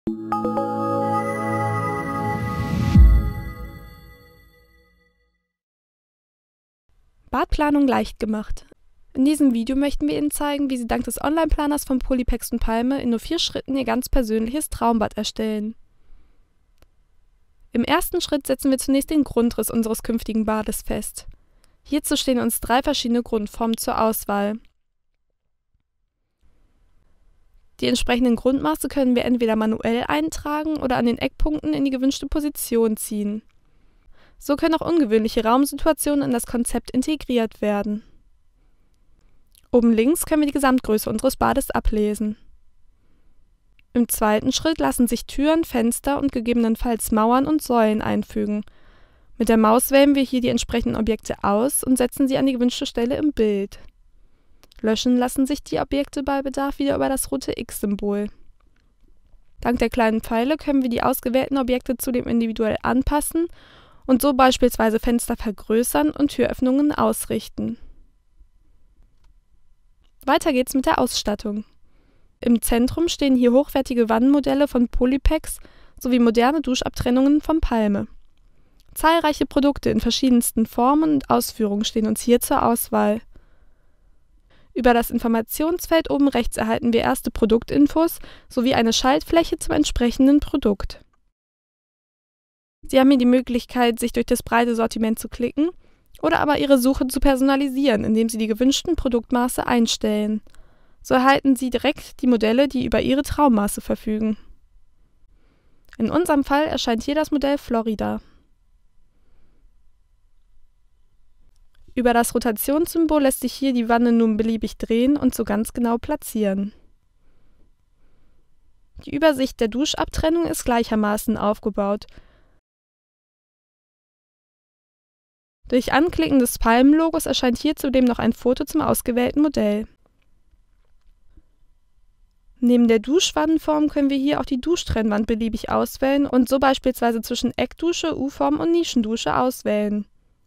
Badplanung leicht gemacht. In diesem Video möchten wir Ihnen zeigen, wie Sie dank des Online-Planers von Polypex und Palme in nur 4 Schritten Ihr ganz persönliches Traumbad erstellen. Im ersten Schritt setzen wir zunächst den Grundriss unseres künftigen Bades fest. Hierzu stehen uns 3 verschiedene Grundformen zur Auswahl. Die entsprechenden Grundmaße können wir entweder manuell eintragen oder an den Eckpunkten in die gewünschte Position ziehen. So können auch ungewöhnliche Raumsituationen in das Konzept integriert werden. Oben links können wir die Gesamtgröße unseres Bades ablesen. Im zweiten Schritt lassen sich Türen, Fenster und gegebenenfalls Mauern und Säulen einfügen. Mit der Maus wählen wir hier die entsprechenden Objekte aus und setzen sie an die gewünschte Stelle im Bild. Löschen lassen sich die Objekte bei Bedarf wieder über das rote X-Symbol. Dank der kleinen Pfeile können wir die ausgewählten Objekte zudem individuell anpassen und so beispielsweise Fenster vergrößern und Türöffnungen ausrichten. Weiter geht's mit der Ausstattung. Im Zentrum stehen hier hochwertige Wannenmodelle von Polypex sowie moderne Duschabtrennungen von Palme. Zahlreiche Produkte in verschiedensten Formen und Ausführungen stehen uns hier zur Auswahl. Über das Informationsfeld oben rechts erhalten wir erste Produktinfos sowie eine Schaltfläche zum entsprechenden Produkt. Sie haben hier die Möglichkeit, sich durch das breite Sortiment zu klicken oder aber Ihre Suche zu personalisieren, indem Sie die gewünschten Produktmaße einstellen. So erhalten Sie direkt die Modelle, die über Ihre Traummaße verfügen. In unserem Fall erscheint hier das Modell Florida. Über das Rotationssymbol lässt sich hier die Wanne nun beliebig drehen und so ganz genau platzieren. Die Übersicht der Duschabtrennung ist gleichermaßen aufgebaut. Durch Anklicken des Palmenlogos erscheint hier zudem noch ein Foto zum ausgewählten Modell. Neben der Duschwannenform können wir hier auch die Duschtrennwand beliebig auswählen und so beispielsweise zwischen Eckdusche, U-Form und Nischendusche auswählen.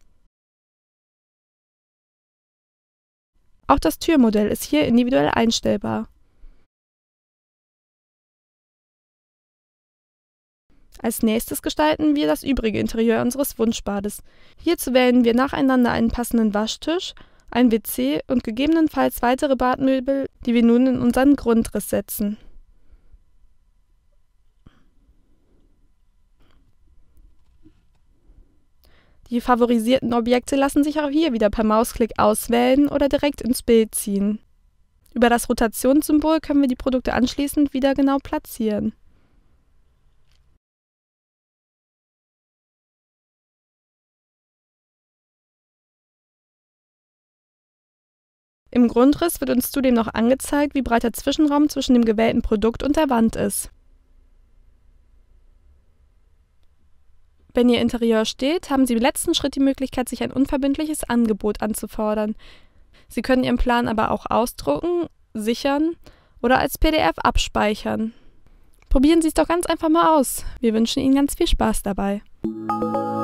Auch das Türmodell ist hier individuell einstellbar. Als nächstes gestalten wir das übrige Interieur unseres Wunschbades. Hierzu wählen wir nacheinander einen passenden Waschtisch, ein WC und gegebenenfalls weitere Badmöbel, die wir nun in unseren Grundriss setzen. Die favorisierten Objekte lassen sich auch hier wieder per Mausklick auswählen oder direkt ins Bild ziehen. Über das Rotationssymbol können wir die Produkte anschließend wieder genau platzieren. Im Grundriss wird uns zudem noch angezeigt, wie breit der Zwischenraum zwischen dem gewählten Produkt und der Wand ist. Wenn Ihr Interieur steht, haben Sie im letzten Schritt die Möglichkeit, sich ein unverbindliches Angebot anzufordern. Sie können Ihren Plan aber auch ausdrucken, sichern oder als PDF abspeichern. Probieren Sie es doch ganz einfach mal aus. Wir wünschen Ihnen ganz viel Spaß dabei.